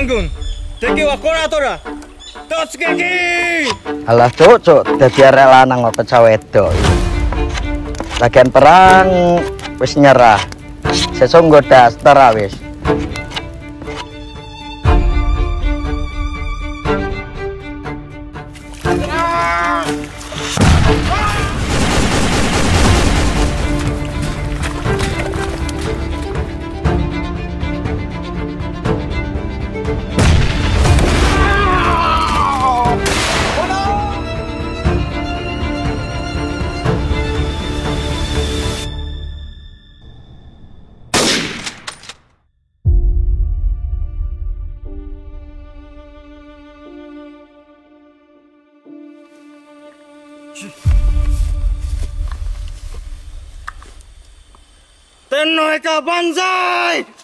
Anggun. Teki wa koratora. Totsukeki. Alah cuk, dadi arek lanang kok pecah wedok. Lagian perang wis nyerah. Sesuk nggo daster wis. Tenno Eka Banzai!